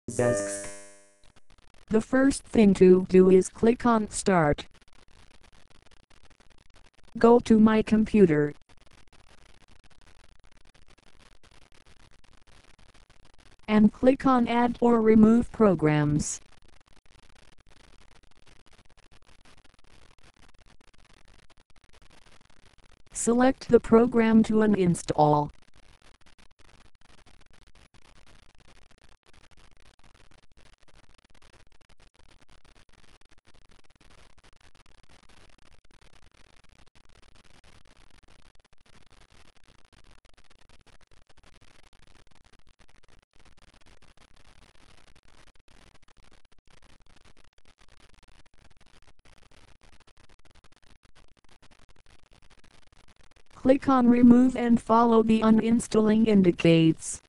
Desks. The first thing to do is click on Start. Go to My Computer. And click on Add or Remove Programs. Select the program to uninstall. Click on Remove and follow the uninstalling indicates.